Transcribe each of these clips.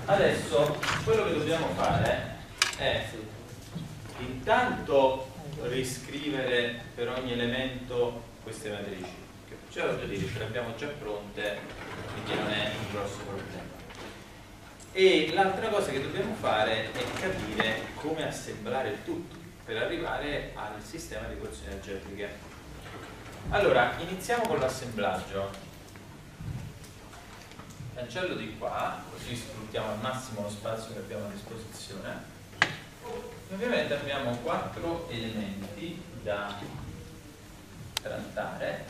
Adesso quello che dobbiamo fare è intanto riscrivere per ogni elemento queste matrici, che già voglio dire, ce le abbiamo già pronte, quindi non è un grosso problema. E l'altra cosa che dobbiamo fare è capire come assemblare il tutto per arrivare al sistema di equazioni energetiche. Allora, iniziamo con l'assemblaggio. Cancello di qua, così sfruttiamo al massimo lo spazio che abbiamo a disposizione. E ovviamente abbiamo 4 elementi da trattare.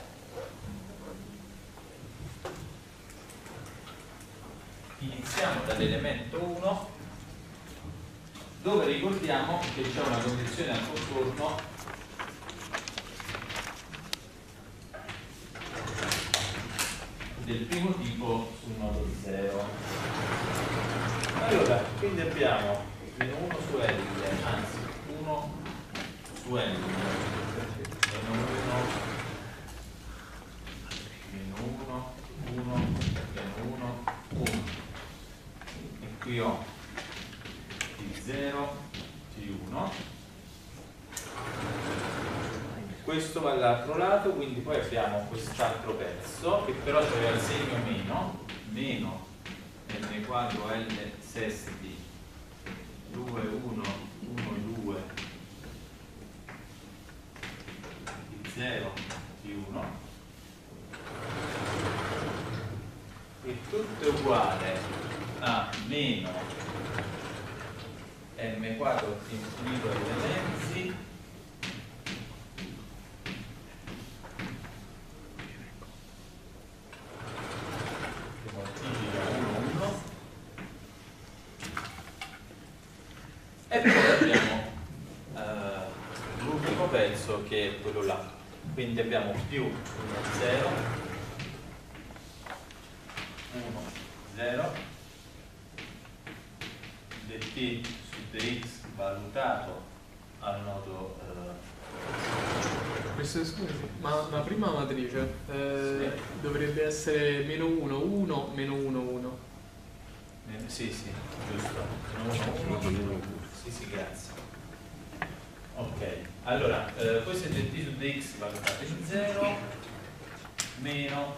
Iniziamo dall'elemento 1, dove ricordiamo che c'è una condizione al contorno del primo tipo sul nodo 0. Allora, quindi abbiamo meno 1 su L, anzi 1 su L, meno 1, meno 1, 1, meno 1, 1. E qui ho T0, T1. Questo va all'altro lato, quindi poi abbiamo quest'altro pezzo che però aveva il segno meno, meno n quadro L sesti 2, 1, 1, 2 T0, T1, e tutto è uguale a meno m quadro infinito elementi che moltiplica 1, 1, e poi abbiamo l'ultimo pezzo che è quello là, quindi abbiamo più 1, 0, 1, 0 dt su dx valutato al nodo Scusi, ma prima matrice dovrebbe essere meno 1, 1, meno 1, 1. sì, giusto, meno 1, 1, sì, grazie. Ok, allora questo è dt su dx valutato in 0 meno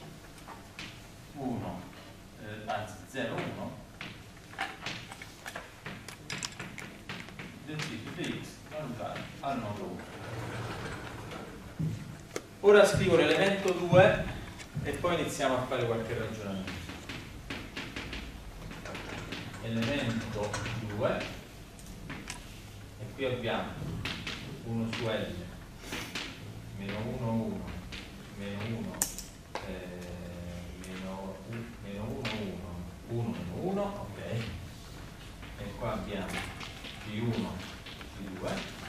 1, anzi 0, 1 dt su dx valutato al nodo 1. Ora scrivo l'elemento 2 e poi iniziamo a fare qualche ragionamento. Elemento 2, e qui abbiamo 1 su L, meno 1, 1, meno 1, meno 1, 1, 1, meno 1, ok, e qua abbiamo P1, P2.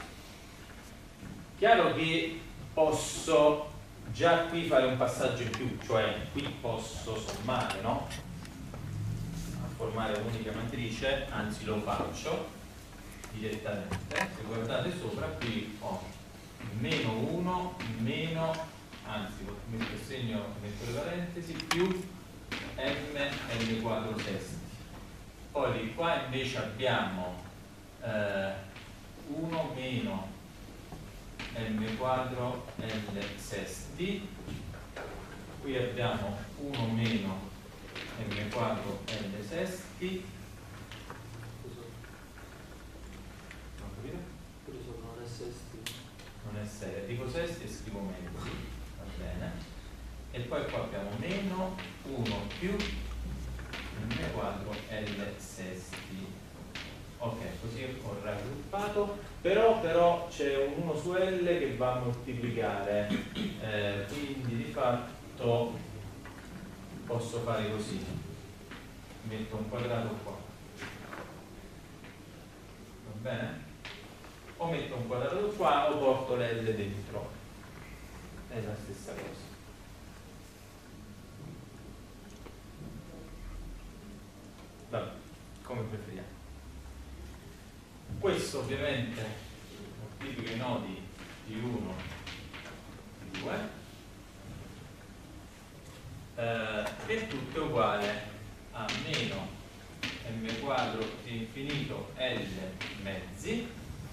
Chiaro che posso già qui fare un passaggio in più, cioè qui posso sommare, no? A formare un'unica matrice, anzi lo faccio direttamente. Se guardate sopra, qui ho meno 1, meno, anzi metto il segno, metto le parentesi, più m quadro sesti. Poi di qua invece abbiamo 1 meno m quadro L sesti, qui abbiamo 1 meno m quadro L sesti, non capito? Non è sesti. Non è 6, dico sesti e scrivo mezzi, va bene, e poi qua abbiamo meno 1 più m quadro L sesti. Ok, così ho raggruppato, però c'è un 1 su L che va a moltiplicare, quindi di fatto posso fare così, metto un quadrato qua, va bene? O metto un quadrato qua o porto l'L dentro, è la stessa cosa. Vabbè, come preferiamo. Questo ovviamente moltiplica i nodi di 1 di 2 e tutto è uguale a meno m quadro T infinito L mezzi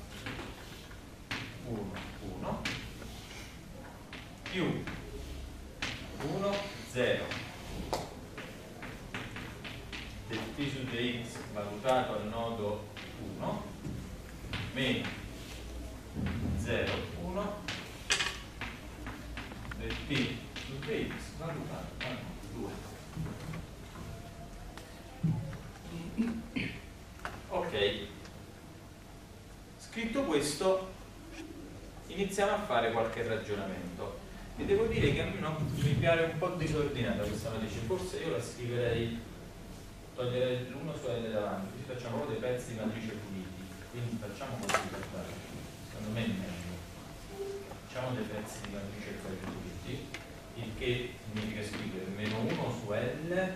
1, 1 più 1, 0 del T su dx valutato al nodo 1 meno 0, 1 del T su dx valutato al nodo 2. Ok, scritto questo iniziamo a fare qualche ragionamento e devo dire che a me mi pare un po' disordinata questa matrice, forse io la scriverei, toglierei l'1 su L davanti, così facciamo proprio dei pezzi di matrice puliti, quindi facciamo così, guardate, secondo me è meglio, facciamo dei pezzi di matrice puliti, il che significa scrivere meno 1 su L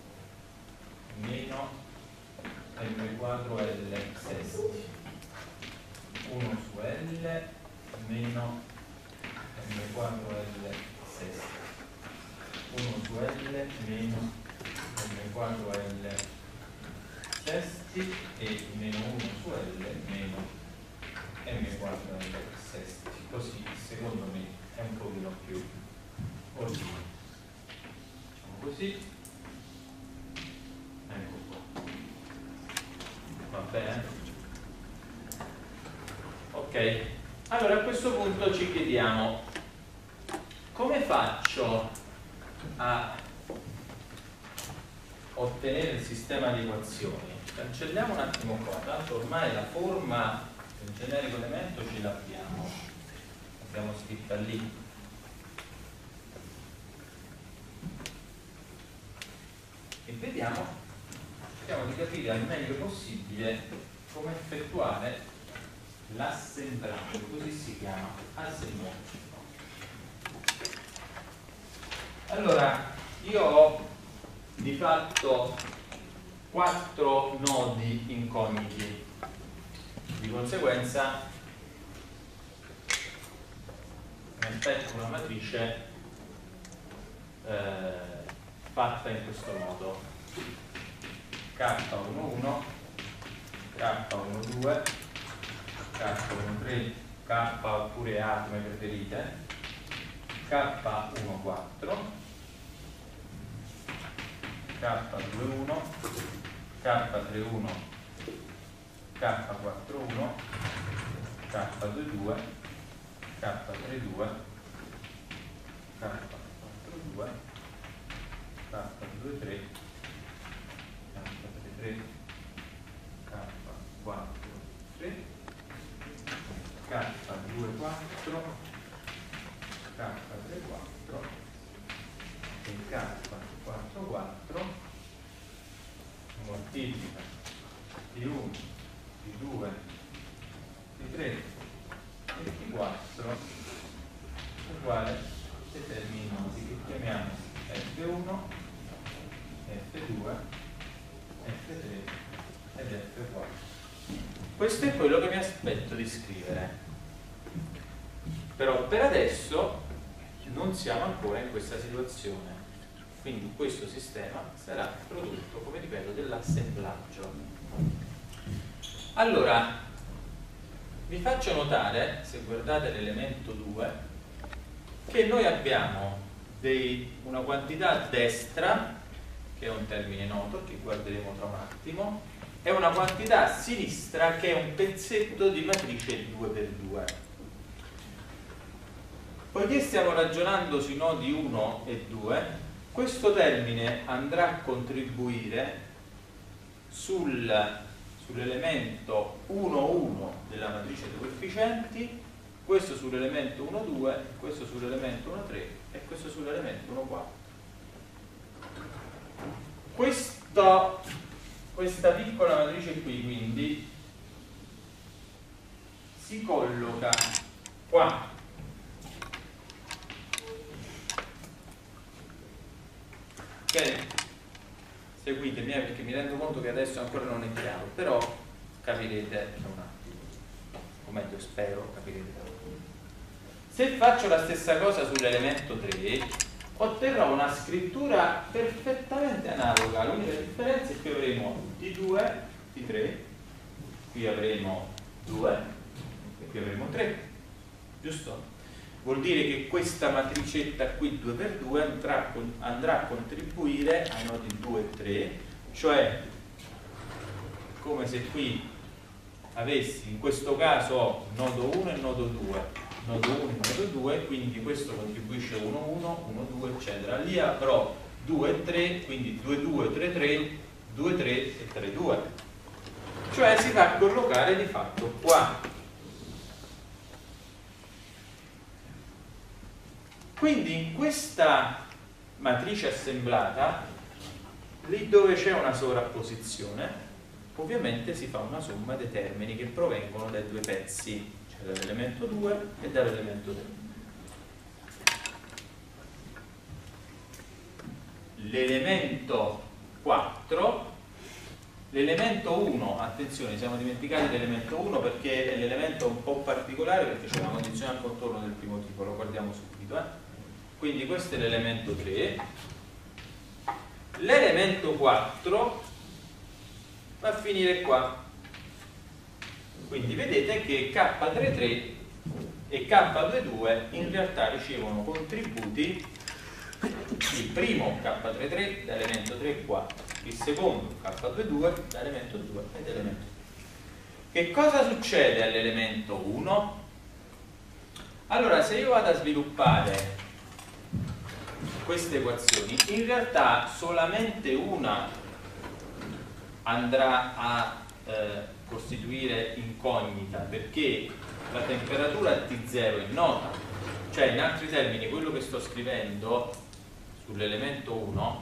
meno m quadro L sesti, 1 su L meno m quadro L sesti, 1 su L meno m quadro L sesti e meno 1 su L meno m quadro L sesti. Così secondo me è un pochino più ordinato. Facciamo così. Ecco qua. Va bene? Ok. Allora a questo punto ci chiediamo come faccio a ottenere il sistema di equazioni. Cancelliamo un attimo qua, tanto ormai la forma del generico elemento ce l'abbiamo scritta lì. E vediamo, cerchiamo di capire al meglio possibile come effettuare l'assemblaggio, così si chiama, assemblaggio. Allora, io ho di fatto 4 nodi incogniti, di conseguenza mi aspetto una matrice fatta in questo modo: K11, K12, K13, K oppure A come preferite, K14, K21, K31, K41, K22, K32, K42, K23, K33, K43, K24, K34 e K44 moltiplica T1, T2, T3 e T4 uguale determini noti che chiamiamo F1, F2, F3 ed F4. Questo è quello che mi aspetto di scrivere. Però per adesso non siamo ancora in questa situazione, quindi questo sistema sarà prodotto, come ripeto, dell'assemblaggio. Allora, vi faccio notare, se guardate l'elemento 2, che noi abbiamo una quantità a destra, che è un termine noto, che guarderemo tra un attimo, e una quantità a sinistra, che è un pezzetto di matrice 2x2. Poiché stiamo ragionando sui nodi 1 e 2, questo termine andrà a contribuire sull'elemento 1,1 della matrice dei coefficienti, questo sull'elemento 1,2, questo sull'elemento 1,3 e questo sull'elemento 1,4. Questa piccola matrice qui quindi si colloca qua. Ok? Seguitemi perché mi rendo conto che adesso ancora non è chiaro, però capirete tra un attimo, o meglio spero capirete tra un attimo. Se faccio la stessa cosa sull'elemento 3, otterrò una scrittura perfettamente analoga. L'unica differenza è che avremo T2, T3, qui avremo 2 e qui avremo 3, giusto? Vuol dire che questa matricetta qui 2x2 andrà a contribuire ai nodi 2 e 3, cioè come se qui avessi, in questo caso ho nodo 1 e nodo 2, nodo 1 e nodo 2, quindi questo contribuisce 1, 1, 1, 2, eccetera. Lì avrò 2 e 3, quindi 2, 2, 3, 3, 2, 3 e 3, 2. Cioè si va a collocare di fatto qua. Quindi in questa matrice assemblata, lì dove c'è una sovrapposizione, ovviamente si fa una somma dei termini che provengono dai due pezzi, cioè dall'elemento 2 e dall'elemento 3. L'elemento 4, l'elemento 1, attenzione, siamo dimenticati l'elemento 1 perché è l'elemento un po' particolare, perché c'è una condizione al contorno del primo tipo, lo guardiamo subito. Quindi questo è l'elemento 3. L'elemento 4 va a finire qua. Quindi vedete che K33 e K22 in realtà ricevono contributi, il primo K33 da elemento 3 e 4, il secondo K22 da elemento 2 ed elemento 3. Che cosa succede all'elemento 1? Allora, se io vado a sviluppare queste equazioni, in realtà solamente una andrà a costituire incognita, perché la temperatura T0 è nota, cioè in altri termini quello che sto scrivendo sull'elemento 1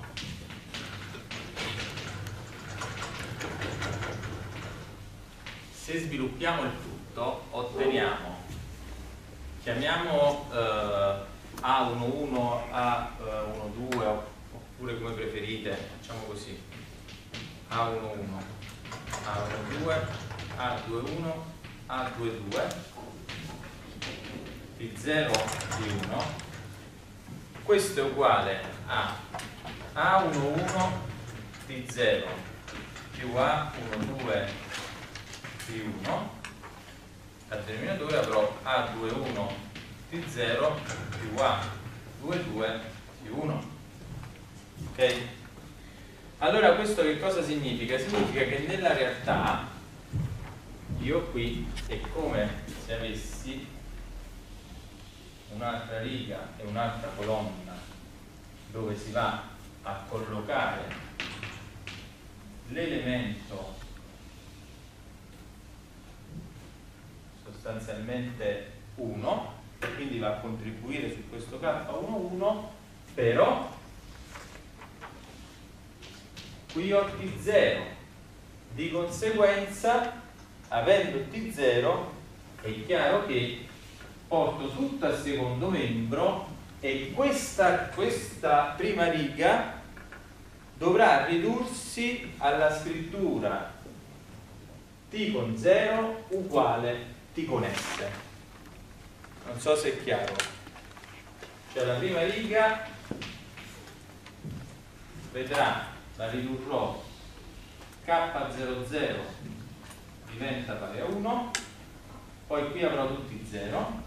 se sviluppiamo il tutto otteniamo, chiamiamo A11, A12 oppure come preferite, facciamo così, A11, A12, A21, A22, T0, T1. Questo è uguale a A11, T0 più A12, T1. Al terminatore avrò A21, T0 più A22, T1. Ok? Allora questo che cosa significa? Significa che nella realtà io qui è come se avessi un'altra riga e un'altra colonna dove si va a collocare l'elemento sostanzialmente 1, e quindi va a contribuire su questo K11, però qui ho T0, di conseguenza avendo T0 è chiaro che porto tutto al secondo membro e questa prima riga dovrà ridursi alla scrittura T con 0 uguale T con S. Non so se è chiaro. Cioè la prima riga vedrà, la ridurrò, K00 diventa pari a 1, poi qui avrò tutti 0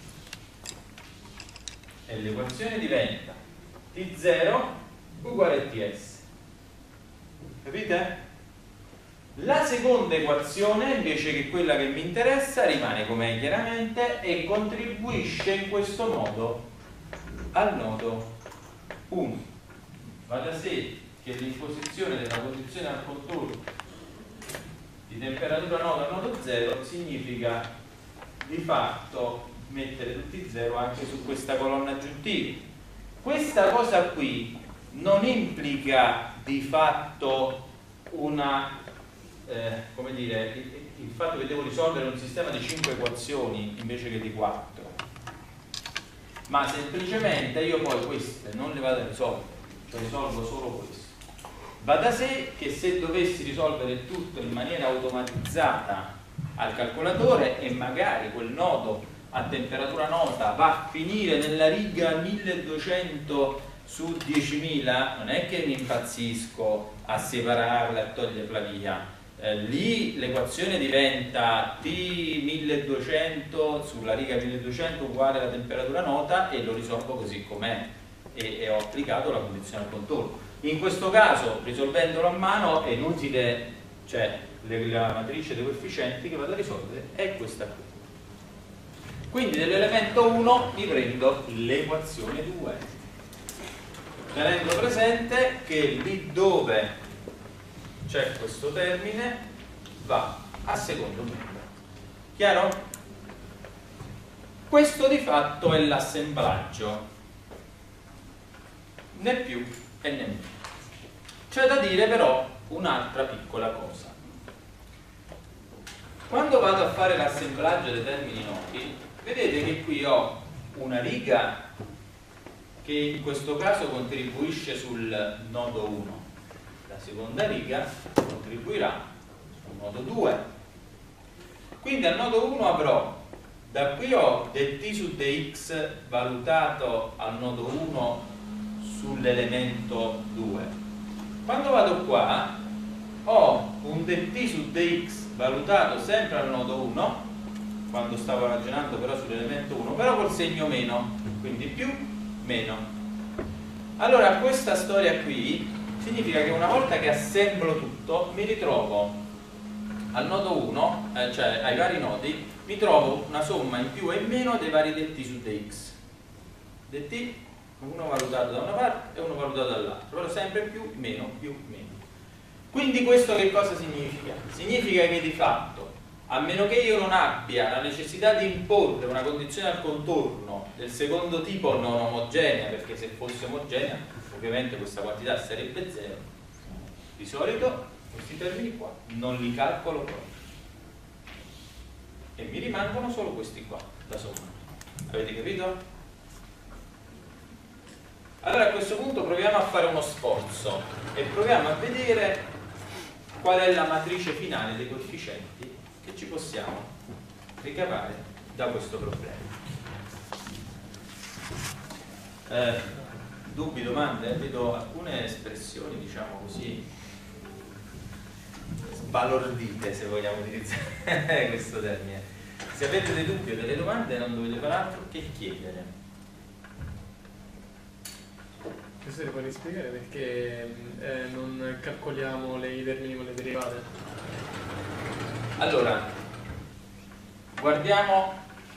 e l'equazione diventa T0 uguale a TS. Capite? La seconda equazione, invece che quella che mi interessa, rimane com'è chiaramente e contribuisce in questo modo al nodo 1. Va da sé che l'imposizione della posizione al contorno di temperatura nodo a nodo 0 significa di fatto mettere tutti 0 anche su questa colonna aggiuntiva. Questa cosa qui non implica di fatto una come dire, il fatto che devo risolvere un sistema di 5 equazioni invece che di 4, ma semplicemente io poi queste non le vado a risolvere, cioè risolvo solo questo. Va da sé che se dovessi risolvere il tutto in maniera automatizzata al calcolatore e magari quel nodo a temperatura nota va a finire nella riga 1200 su 10.000 non è che mi impazzisco a separarla e toglierla via. Lì l'equazione diventa T1200 sulla riga 1200 uguale alla temperatura nota e lo risolvo così com'è e ho applicato la condizione al contorno. In questo caso, risolvendolo a mano, è inutile, cioè la matrice dei coefficienti che vado a risolvere è questa qui. Quindi dell'elemento 1 mi prendo l'equazione 2, tenendo presente che lì dove c'è questo termine va a secondo membro. Chiaro? Questo di fatto è l'assemblaggio, né più e né meno. C'è da dire però un'altra piccola cosa. Quando vado a fare l'assemblaggio dei termini noti, vedete che qui ho una riga che in questo caso contribuisce sul nodo 1. La seconda riga contribuirà sul nodo 2. Quindi al nodo 1 avrò, da qui ho del t su dx valutato al nodo 1 sull'elemento 2. Quando vado qua ho un del t su dx valutato sempre al nodo 1, quando stavo ragionando però sull'elemento 1, però col segno meno, quindi più meno. Allora questa storia qui significa che una volta che assemblo tutto mi ritrovo al nodo 1, cioè ai vari nodi, mi trovo una somma in più e in meno dei vari det su dx. Det, uno valutato da una parte e uno valutato dall'altra, però sempre più, meno, più, meno. Quindi questo che cosa significa? Significa che di fatto, a meno che io non abbia la necessità di imporre una condizione al contorno del secondo tipo non omogenea, perché se fosse omogenea ovviamente questa quantità sarebbe 0, di solito questi termini qua non li calcolo proprio e mi rimangono solo questi qua da somma. Avete capito? Allora a questo punto proviamo a fare uno sforzo e proviamo a vedere qual è la matrice finale dei coefficienti che ci possiamo ricavare da questo problema. Dubbi, domande? Vedo alcune espressioni, diciamo così, sbalordite, se vogliamo utilizzare questo termine. Se avete dei dubbi o delle domande non dovete fare altro che chiedere. Questo ti puoi spiegare perché non calcoliamo i termini con le derivate? Allora, guardiamo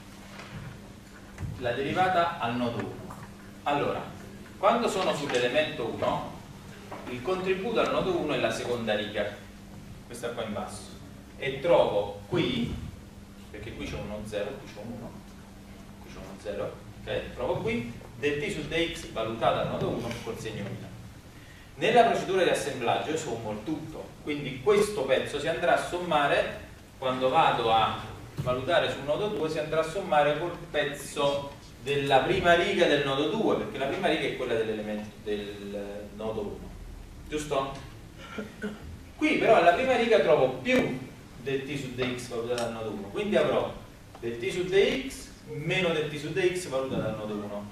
la derivata al nodo 1. Allora, quando sono sull'elemento 1, il contributo al nodo 1 è la seconda riga, questa qua in basso, e trovo qui, perché qui c'è uno 0, qui c'è un 1, qui c'è uno 0, ok? Trovo qui del t su dx valutato al nodo 1 col segno meno. Nella procedura di assemblaggio io sommo il tutto, quindi questo pezzo si andrà a sommare, quando vado a valutare sul nodo 2, si andrà a sommare col pezzo della prima riga del nodo 2, perché la prima riga è quella dell'elemento del nodo 1, giusto? Qui però alla prima riga trovo più del t su dx valutato al nodo 1, quindi avrò del t su dx meno del t su dx valutato al nodo 1.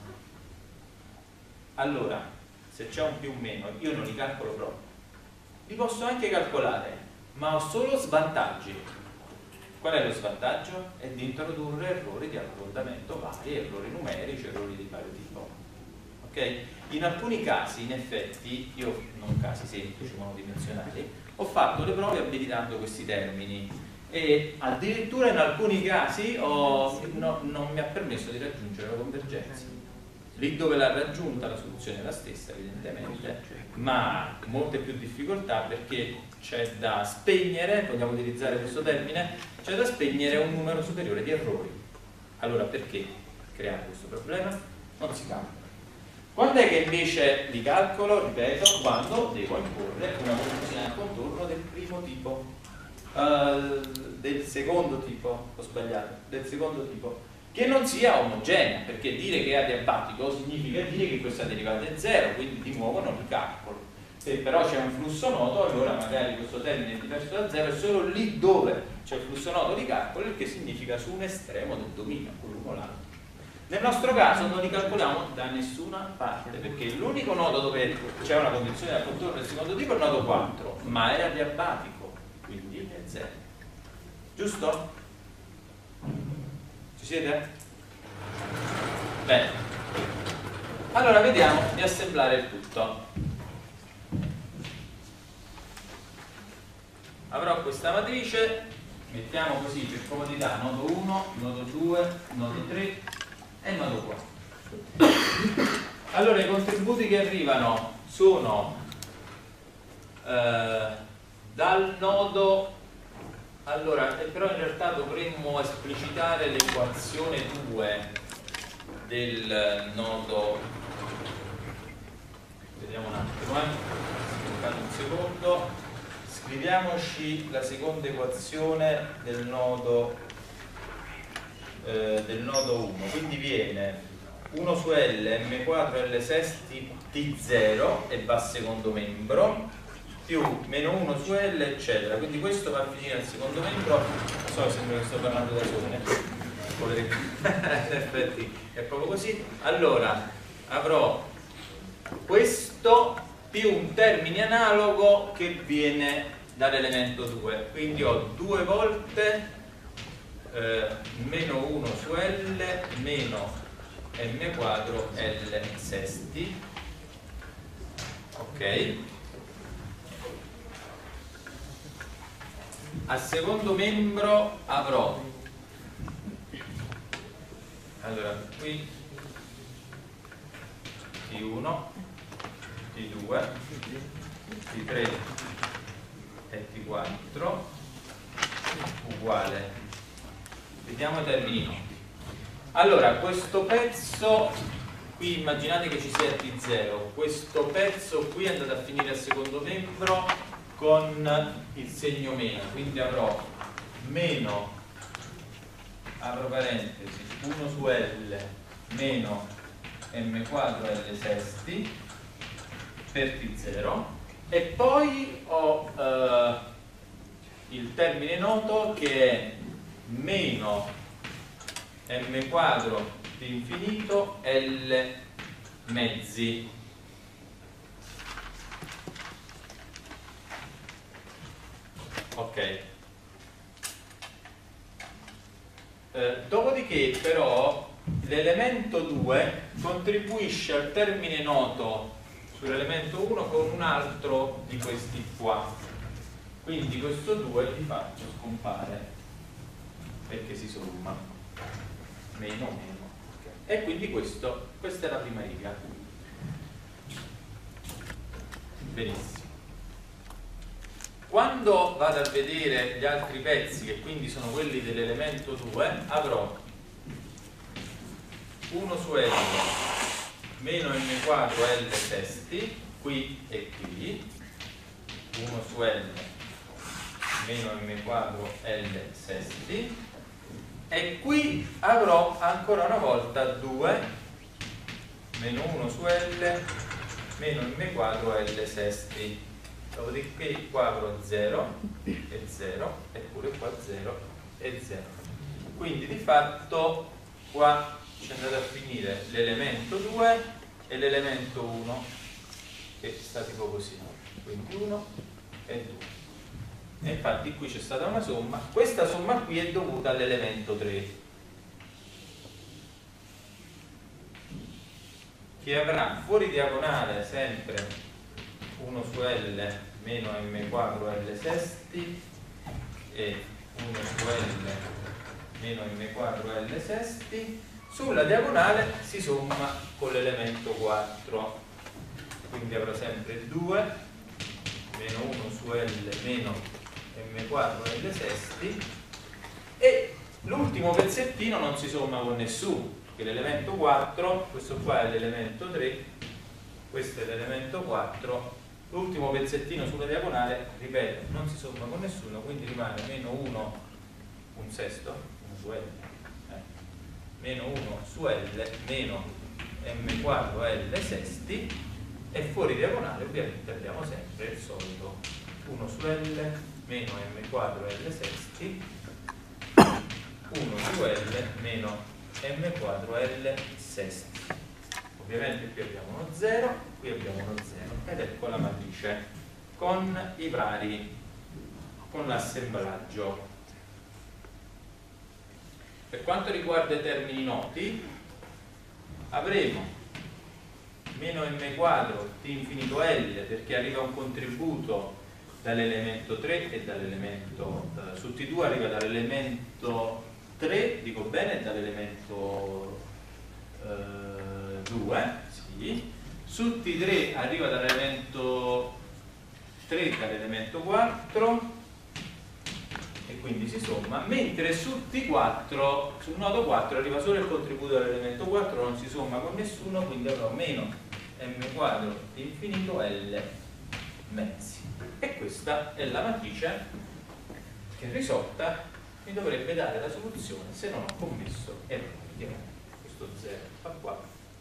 Allora, se c'è un più o meno, io non li calcolo proprio. Li posso anche calcolare, ma ho solo svantaggi. Qual è lo svantaggio? È di introdurre errori di arrotondamento vari, errori numerici, errori di vario tipo. Ok? In alcuni casi, in effetti, io, non casi semplici, monodimensionali, ho fatto le prove abilitando questi termini e addirittura in alcuni casi non mi ha permesso di raggiungere la convergenza. Lì dove l'ha raggiunta la soluzione è la stessa evidentemente, ma molte più difficoltà perché c'è da spegnere, vogliamo utilizzare questo termine, c'è da spegnere un numero superiore di errori. Allora perché creare questo problema? Non si calcola. Quando è che invece li calcolo? Ripeto, quando devo imporre una condizione al contorno del primo tipo, del secondo tipo, ho sbagliato, del secondo tipo, che non sia omogenea, perché dire che è adiabatico significa dire che questa derivata è 0, quindi di nuovo non li calcolo. Se però c'è un flusso noto, allora magari questo termine è diverso da 0 e solo lì dove c'è il flusso noto li calcolo, il che significa su un estremo del dominio, con l'uno l'altro. Nel nostro caso non li calcoliamo da nessuna parte, perché l'unico nodo dove c'è una condizione da contorno del secondo tipo è il nodo 4, ma è adiabatico, quindi è 0. Giusto? Ci siete? Bene. Allora vediamo di assemblare il tutto. Avrò questa matrice, mettiamo così per comodità nodo 1, nodo 2, nodo 3 e nodo 4. Allora i contributi che arrivano sono dal nodo, allora però in realtà dovremmo esplicitare l'equazione 2 del nodo, vediamo un attimo, aspettate un secondo, scriviamoci la seconda equazione del nodo 1, quindi viene 1 su L m4 L sesti T0 e va al secondo membro più meno 1 su L eccetera, quindi questo va a finire al secondo membro. Non so, sembra che sto parlando da solo, in effetti è proprio così. Allora avrò questo più un termine analogo che viene dall'elemento 2, quindi ho 2 volte meno 1 su L meno m4 L sesti, ok? Al secondo membro avrò, allora qui T1, T2, T3 e T4 uguale, vediamo i termini noti. Allora questo pezzo qui, immaginate che ci sia T0, questo pezzo qui è andato a finire al secondo membro con il segno meno, quindi avrò meno, apro parentesi, 1 su L meno m4 L sesti per T0, e poi ho il termine noto che è meno m quadro di infinito L mezzi. Ok. Dopodiché però l'elemento 2 contribuisce al termine noto sull'elemento 1 con un altro di questi qua, quindi questo 2 di fatto scompare perché si somma meno meno, okay. E quindi questa è la prima riga. Benissimo. Quando vado a vedere gli altri pezzi, che quindi sono quelli dell'elemento 2, avrò 1 su L meno m4 L sesti, qui e qui, 1 su L meno m4 L sesti, e qui avrò ancora una volta 2 meno 1 su L meno m4 L sesti. Dopodiché qua avrò 0 e 0, eppure qua 0 e 0. Quindi di fatto qua c'è andato a finire l'elemento 2 e l'elemento 1, che sta tipo così, quindi 1 e 2. E infatti qui c'è stata una somma, questa somma qui è dovuta all'elemento 3, che avrà fuori diagonale sempre 1 su L meno m4 L sesti e 1 su L meno m4 L sesti. Sulla diagonale si somma con l'elemento 4, quindi avrò sempre 2 meno 1 su L meno m4 L sesti, e l'ultimo pezzettino non si somma con nessuno, perché l'elemento 4, questo qua è l'elemento 3, questo è l'elemento 4, l'ultimo pezzettino sulla diagonale, ripeto, non si somma con nessuno, quindi rimane meno 1 un sesto, 1 su L, meno 1 su L meno m4 L sesti, e fuori diagonale ovviamente abbiamo sempre il solito 1 su L meno m4 L sesti, 1 su L meno m quadro L sesti. Ovviamente qui abbiamo uno 0, qui abbiamo uno 0 ed ecco la matrice con i vari, con l'assemblaggio. Per quanto riguarda i termini noti, avremo meno m quadro t infinito L perché arriva un contributo dall'elemento 3 e dall'elemento su T2 arriva dall'elemento 3, dico bene, dall'elemento 2, sì. Su T3 arriva dall'elemento 3 dall'elemento 4 e quindi si somma, mentre su T4, sul nodo 4 arriva solo il contributo dall'elemento 4, non si somma con nessuno, quindi avrò meno m quadro T infinito L mezzi. E questa è la matrice che risolta mi dovrebbe dare la soluzione se non ho commesso errori. Questo 0 fa qua.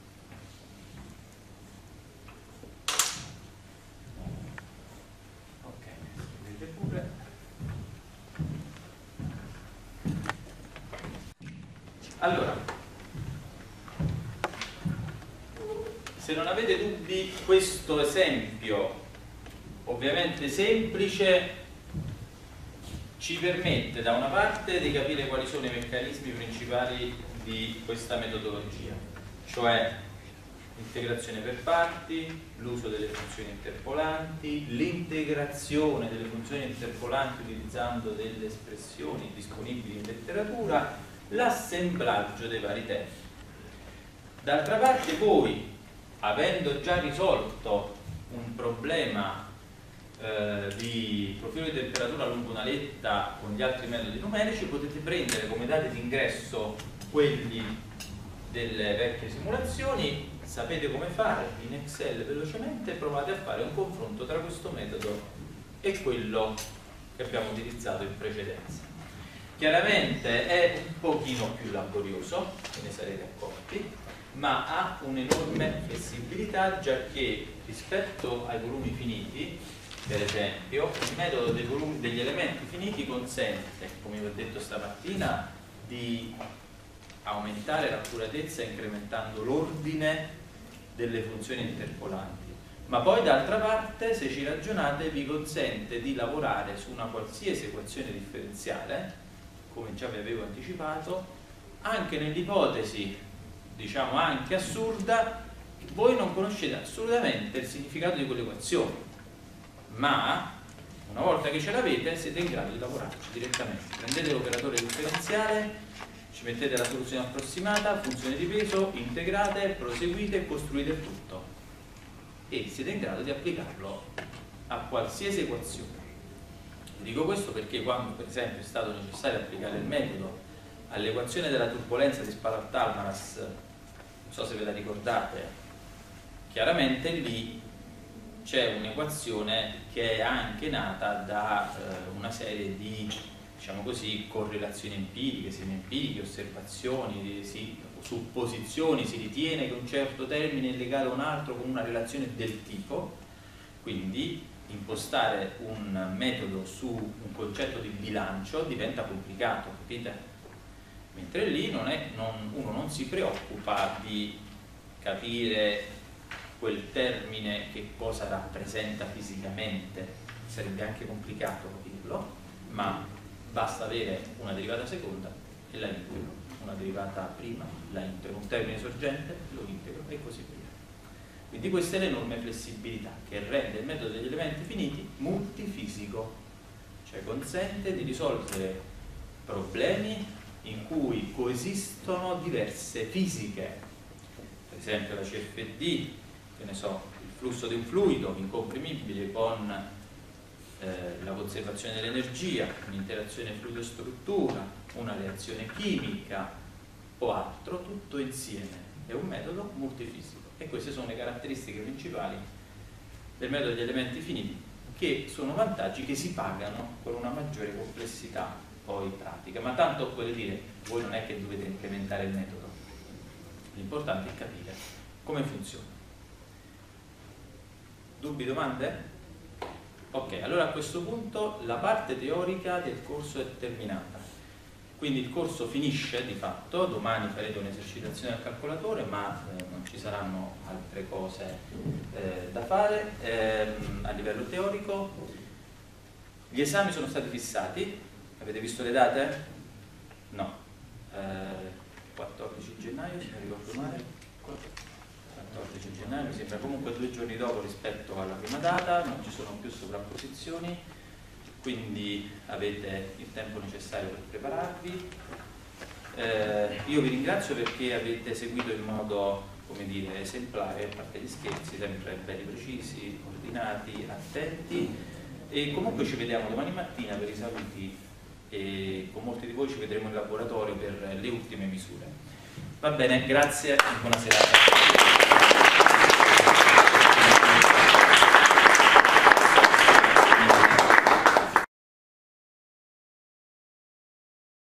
Ok, scrivete pure. Allora, se non avete dubbi, questo esempio ovviamente semplice ci permette da una parte di capire quali sono i meccanismi principali di questa metodologia, cioè l'integrazione per parti, l'uso delle funzioni interpolanti, l'integrazione delle funzioni interpolanti utilizzando delle espressioni disponibili in letteratura, l'assemblaggio dei vari termini. D'altra parte poi, avendo già risolto un problema di profilo di temperatura lungo una letta con gli altri metodi numerici, potete prendere come dati d'ingresso quelli delle vecchie simulazioni, sapete come fare in Excel velocemente, provate a fare un confronto tra questo metodo e quello che abbiamo utilizzato in precedenza. Chiaramente è un pochino più laborioso, ve ne sarete accorti, ma ha un'enorme flessibilità, già che rispetto ai volumi finiti, per esempio, il metodo degli elementi finiti consente, come vi ho detto stamattina, di aumentare l'accuratezza incrementando l'ordine delle funzioni interpolanti, ma poi d'altra parte, se ci ragionate, vi consente di lavorare su una qualsiasi equazione differenziale, come già vi avevo anticipato, anche nell'ipotesi, diciamo anche assurda, voi non conoscete assolutamente il significato di quell'equazione, ma una volta che ce l'avete siete in grado di lavorarci direttamente. Prendete l'operatore differenziale, ci mettete la soluzione approssimata, funzione di peso, integrate, proseguite e costruite il tutto e siete in grado di applicarlo a qualsiasi equazione. Dico questo perché quando per esempio è stato necessario applicare il metodo all'equazione della turbolenza di Spalart-Talmaras, non so se ve la ricordate, chiaramente lì c'è un'equazione che è anche nata da una serie di, diciamo così, correlazioni empiriche, semi-empiriche, osservazioni, supposizioni, si ritiene che un certo termine è legato a un altro con una relazione del tipo, quindi impostare un metodo su un concetto di bilancio diventa complicato, capite? Mentre lì uno non si preoccupa di capire quel termine che cosa rappresenta fisicamente, sarebbe anche complicato capirlo, ma basta avere una derivata seconda e la integro, una derivata prima, la integro, un termine sorgente, lo integro e così via. Quindi questa è l'enorme flessibilità che rende il metodo degli elementi finiti multifisico, cioè consente di risolvere problemi in cui coesistono diverse fisiche, per esempio la CFD, che ne so, il flusso di un fluido incomprimibile con la conservazione dell'energia, un'interazione fluido-struttura, una reazione chimica o altro, tutto insieme è un metodo multifisico. E queste sono le caratteristiche principali del metodo degli elementi finiti, che sono vantaggi che si pagano con una maggiore complessità poi pratica, ma tanto voglio dire, voi non è che dovete implementare il metodo, l'importante è capire come funziona. Dubbi, domande? Ok, allora a questo punto la parte teorica del corso è terminata. Quindi il corso finisce di fatto, domani farete un'esercitazione al calcolatore, ma non ci saranno altre cose da fare a livello teorico. Gli esami sono stati fissati, avete visto le date? No, 14 gennaio se non ricordo male, 14 gennaio mi sembra, comunque 2 giorni dopo rispetto alla prima data, non ci sono più sovrapposizioni, quindi avete il tempo necessario per prepararvi. Io vi ringrazio perché avete seguito in modo, come dire, esemplare, a parte gli scherzi, sempre belli precisi, ordinati, attenti, e comunque ci vediamo domani mattina per i saluti e con molti di voi ci vedremo in laboratorio per le ultime misure. Va bene, grazie e buona serata.